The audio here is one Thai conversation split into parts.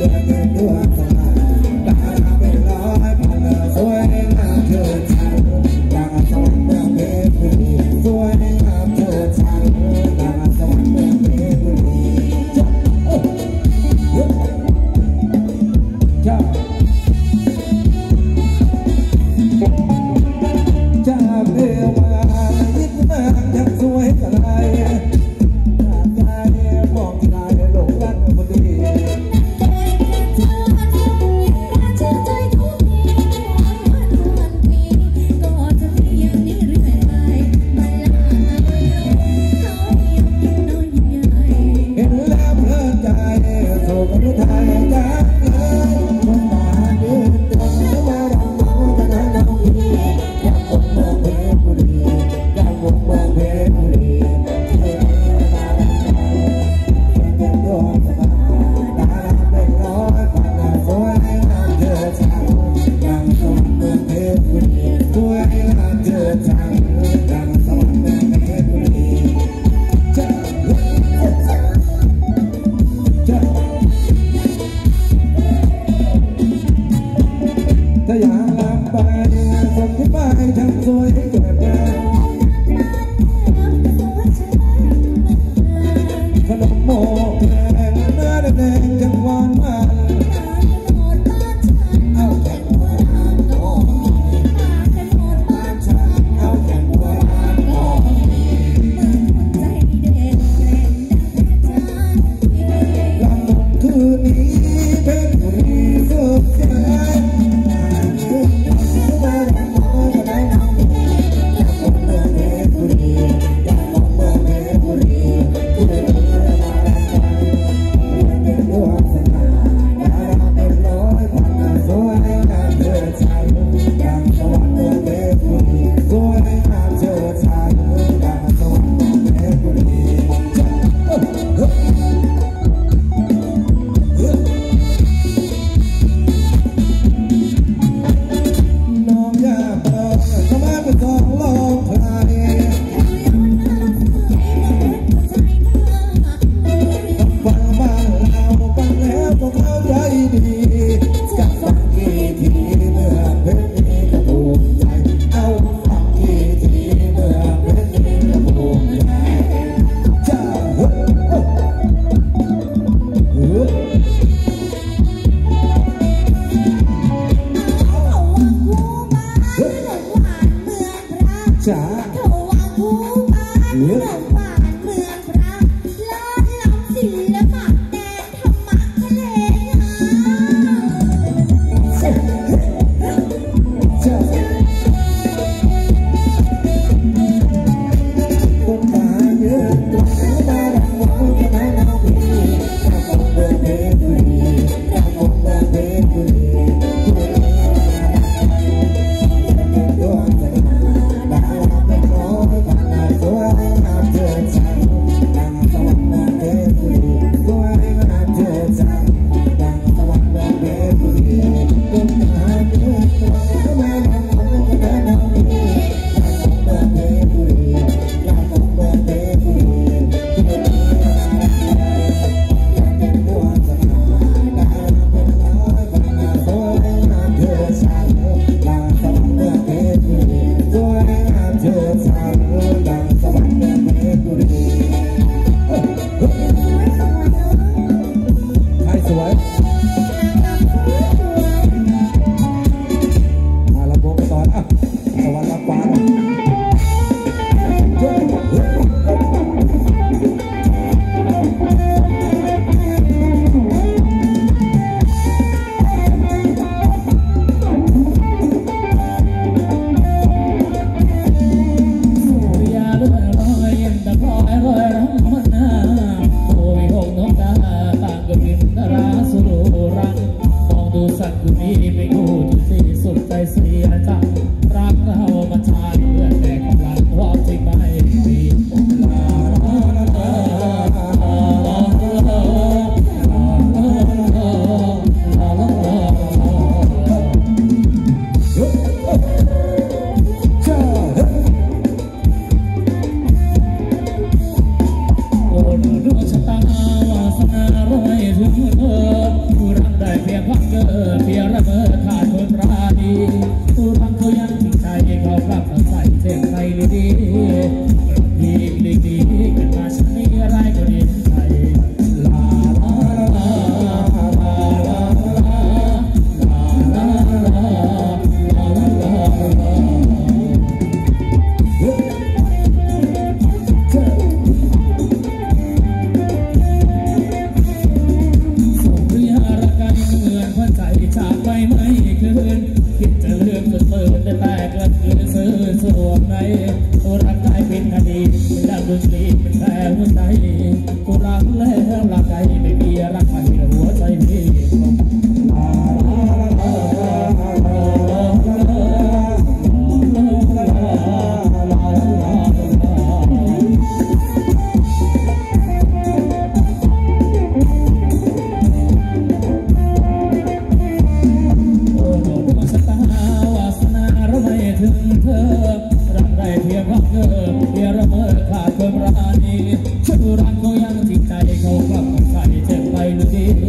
ดวงชะตาวาสนาร้อยถึงเธอผู้รัก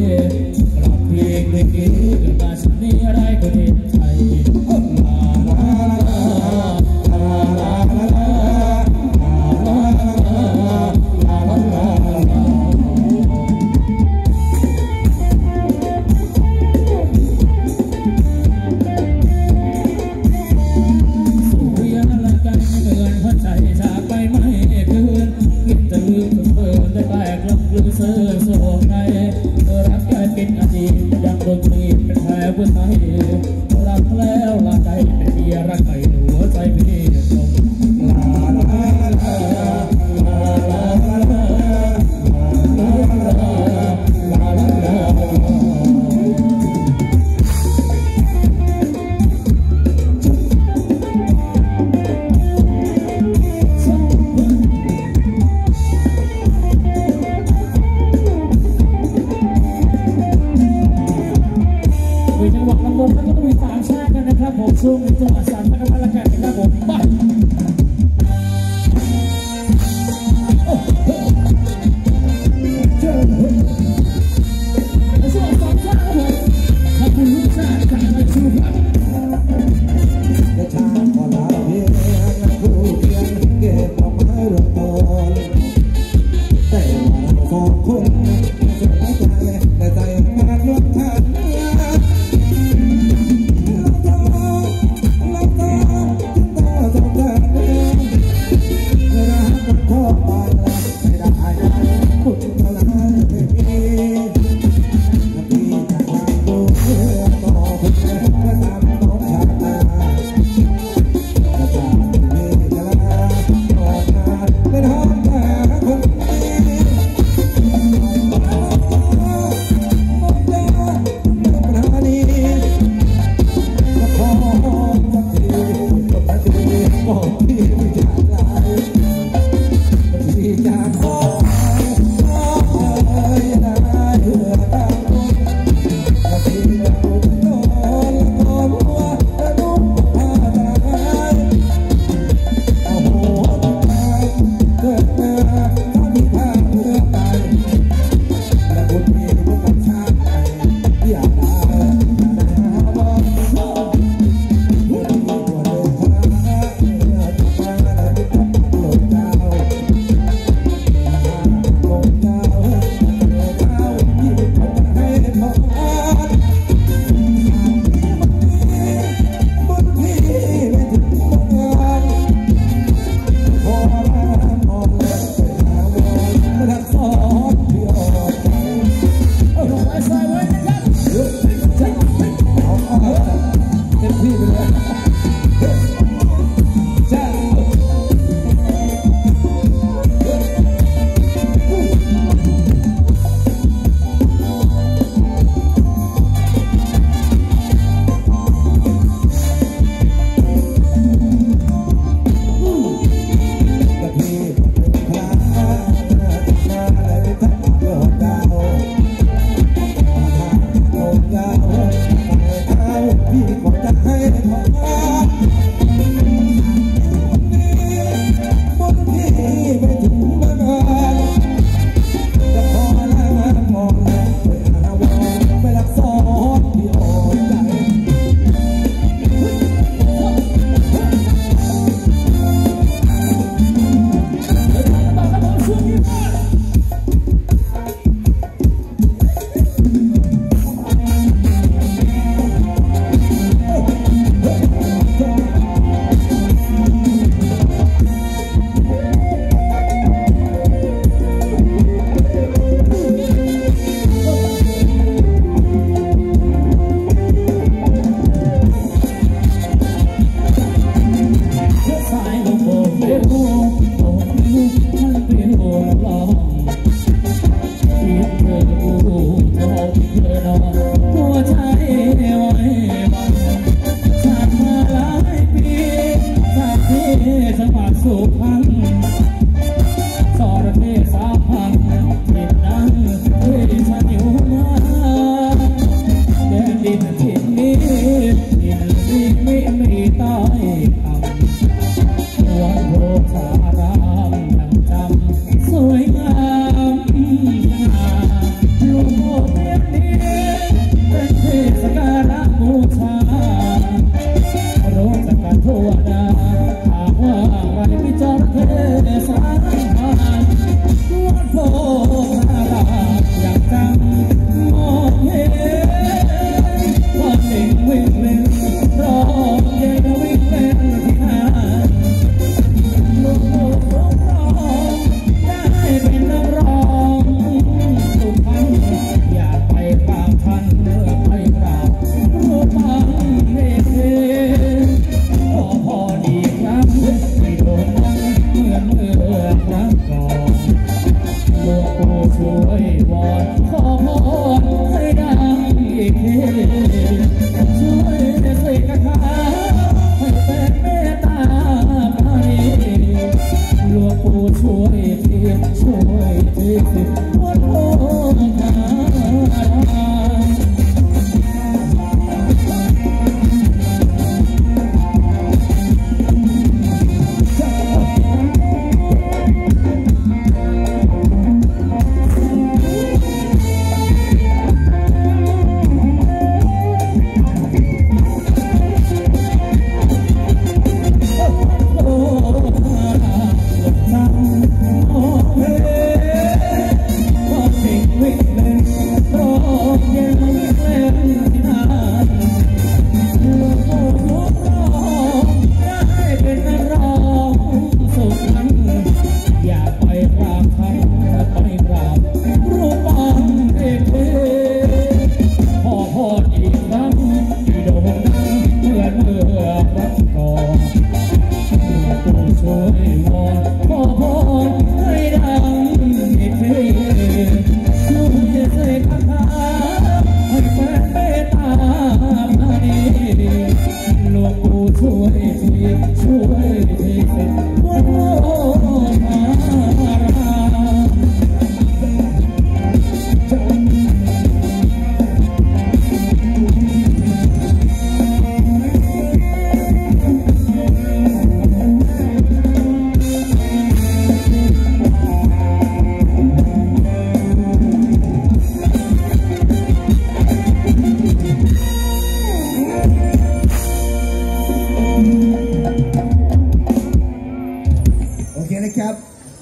กลับเพลงเมื่อกี้เกิดมาฉันนี้อะไรก็เด็ดใจลาลาลาลาลาลาลาลาลาลาลาลาสุริยะละกันเกินหัวใจจากไปไม่คืนคิดจะลืมเพิ่มได้แต่กลับลืมเสื่อโศกในรักกลายเป็นอดีตยังดนตรีเป็นแผลบนใจรักแล้วลาใจเป็นเพียรักไปหัวใจพี่จมลาลาลาลาลาลาลาลาลาลาจังหวัดลำพูนแล้วก็มี3ชาติกันนะครับผมช่วงจังหวัดสามพันธุ์ละกันนะครับผมไปจังหวัด3ชาติครับผมขอบคุณทุกชาติการมาชูครับกระชากพอลาเพียงผู้เพียงเก็บเอามาเรื่องตนแต่ว่าสองคนเสียใจแต่ใจมาเรื่องทาง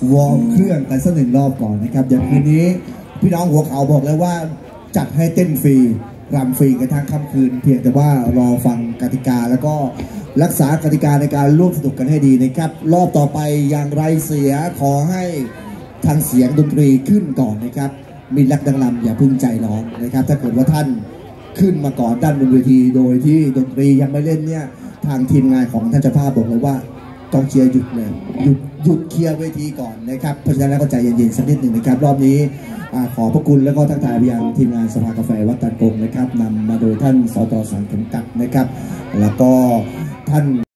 วอร์มเครื่องกันสัก1 รอบก่อนนะครับอย่างคืนนี้พี่น้องหัวเขาบอกแล้วว่าจัดให้เต้นฟรีรำฟรีกันทั้งค่ำคืนเพียงแต่ว่ารอฟังกติกาแล้วก็รักษากติกาในการร่วมสนุกกันให้ดีนะครับรอบต่อไปอย่างไรเสียขอให้ทางเสียงดนตรีขึ้นก่อนนะครับมีรักดังลำอย่าพึ่งใจร้อนนะครับถ้าเกิดว่าท่านขึ้นมาก่อนด้านบนเวทีโดยที่ดนตรียังไม่เล่นเนี่ยทางทีมงานของท่านเจ้าภาพบอกเลยว่ากองเชียร์หยุดเลยหยุดเคลียร์เวทีก่อนนะครับเพราะฉะนั้นแล้วก็ใจเย็นๆสักนิดหนึ่งนะครับรอบนี้ขอพระคุณแล้วก็ทักทายไปยังทีมงานสภากาแฟวัดตาดกงนะครับนำมาโดยท่านสจ.สังเข็มกัดนะครับแล้วก็ท่าน